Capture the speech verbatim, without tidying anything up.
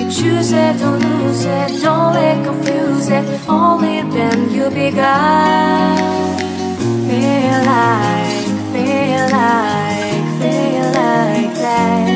Choose it, don't lose it, don't let confuse it. Only then you begun. Feel like, feel like, feel like that.